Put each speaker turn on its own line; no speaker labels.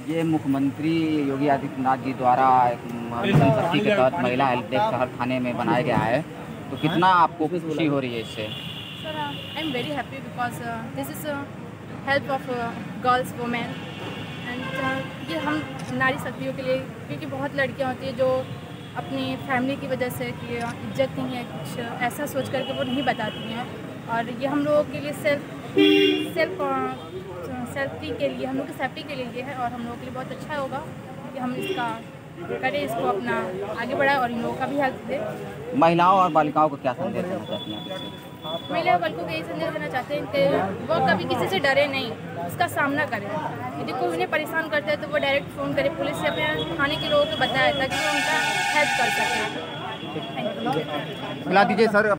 ये मुख्यमंत्री योगी आदित्यनाथ जी द्वारा मिशन शक्ति के तहत महिला हेल्प डेस्क हर थाने में बनाया गया है, तो कितना आपको खुशी हो रही है इससे?
Sir, I am very happy because this is help of girls women and ये हम नारी शक्तियों के लिए, क्योंकि बहुत लड़कियां होती हैं जो अपनी फैमिली की वजह से कि इज्जत नहीं है, कुछ ऐसा सोच करके वो नहीं बताती हैं, और ये हम लोगों के लिए सेफ्टी के लिए, हम लोग की सेफ्टी के लिए ये है, और हम लोगों के लिए बहुत अच्छा होगा कि हम इसका करें, इसको अपना आगे बढ़ाएं और इन लोगों का भी हेल्प दें।
महिलाओं और बालिकाओं को क्या संदेश देना चाहती हैं?
महिला और बालिकाओं को यही संदेश देना चाहते हैं कि वो कभी किसी से डरे नहीं, उसका सामना करें। यदि कोई उन्हें परेशान करता है तो वो डायरेक्ट फ़ोन करे पुलिस से, अपने थाने के लोगों को बताए ताकि वो उनका हेल्प कर सकें।
खिला दीजिए सर।